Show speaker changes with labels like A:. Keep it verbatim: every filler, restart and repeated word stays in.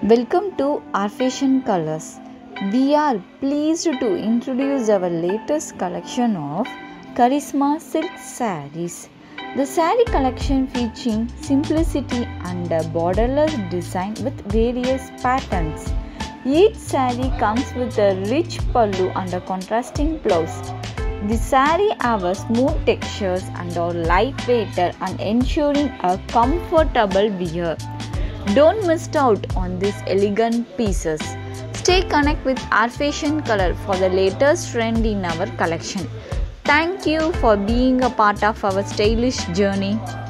A: Welcome to our fashion colors. We are pleased to introduce our latest collection of Karizma silk sarees. The saree collection featuring simplicity and a borderless design with various patterns. Each saree comes with a rich pallu and a contrasting blouse. The saree have a smooth textures and are lightweighted and ensuring a comfortable wear. Don't miss out on these elegant pieces. Stay connected with our fashion color for the latest trend in our collection. Thank you for being a part of our stylish journey.